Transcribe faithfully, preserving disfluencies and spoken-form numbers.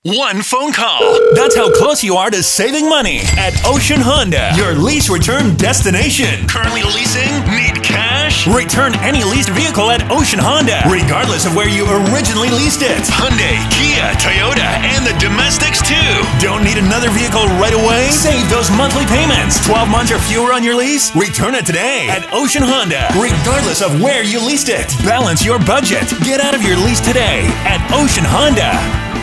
One phone call. That's how close you are to saving money at Ocean Honda, your lease return destination. Currently leasing? Need cash? Return any leased vehicle at Ocean Honda, regardless of where you originally leased it. Hyundai, Kia, Toyota, and the domestics too. Don't need another vehicle right away? Save those monthly payments. twelve months or fewer on your lease? Return it today at Ocean Honda, regardless of where you leased it. Balance your budget. Get out of your lease today at Ocean Honda.